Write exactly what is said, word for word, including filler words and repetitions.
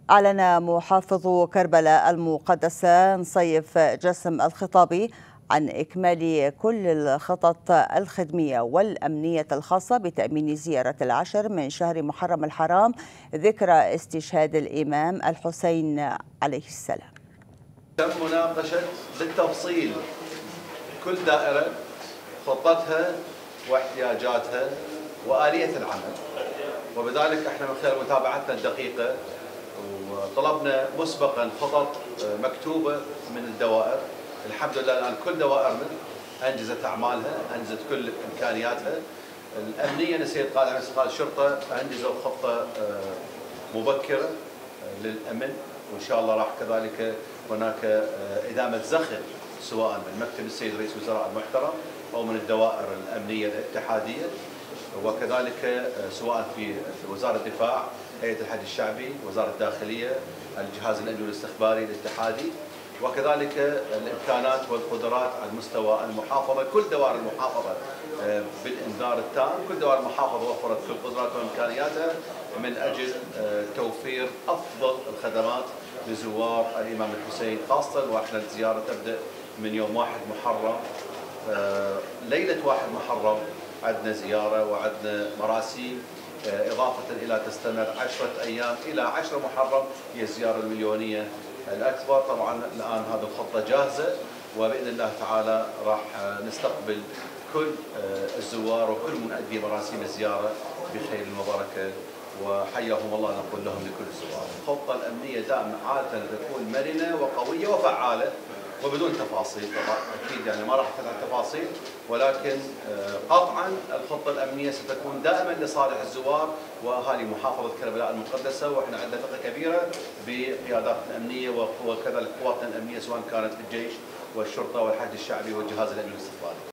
أعلن محافظ كربلاء المقدسة نصيف جسم الخطابي عن إكمال كل الخطط الخدمية والأمنية الخاصة بتأمين زيارة العشر من شهر محرم الحرام ذكرى استشهاد الإمام الحسين عليه السلام. تم مناقشة بالتفصيل كل دائرة خطتها واحتياجاتها وآلية العمل، وبذلك احنا من خلال متابعتنا الدقيقة وطلبنا مسبقا خطط مكتوبة من الدوائر. الحمد لله الآن كل دوائرنا أنجزت أعمالها، أنجزت كل إمكانياتها. الأمنية السيد قائد عام استقلال الشرطة أنجزوا خطة مبكرة للأمن، وإن شاء الله راح كذلك هناك إدامة زخم سواء من مكتب السيد رئيس الوزراء المحترم أو من الدوائر الأمنية الاتحادية، وكذلك سواء في وزارة الدفاع، هيئة الحج الشعبي، وزارة الداخلية، الجهاز الأمني والاستخباري الاتحادي، وكذلك الإمكانات والقدرات على مستوى المحافظة. كل دوائر المحافظة بالإنذار التام، كل دوائر المحافظة وفرت كل قدراتها وإمكانياتها من أجل توفير أفضل الخدمات لزوار الإمام الحسين، خاصة وإحنا الزيارة تبدأ من يوم واحد محرم. ليلة واحد محرم عندنا زيارة وعندنا مراسيم، إضافة إلى تستمر عشرة أيام إلى عشرة محرم هي الزيارة المليونية الأكبر. طبعا الآن هذه الخطة جاهزة، وبإذن الله تعالى راح نستقبل كل الزوار وكل مؤدي مراسيم الزيارة بخير المباركة، وحياهم الله نقول لهم لكل الزوار. الخطة الأمنية دائما عادة تكون مرنة وقوية وفعالة وبدون تفاصيل طبعا، اكيد يعني ما راح تكون تفاصيل، ولكن قطعا الخطه الامنيه ستكون دائما لصالح الزوار واهالي محافظه كربلاء المقدسه، واحنا عندنا ثقه كبيره بقياداتنا الامنيه وكذلك قواتنا الامنيه سواء كانت الجيش والشرطه والحج الشعبي والجهاز الامني والاستخباري.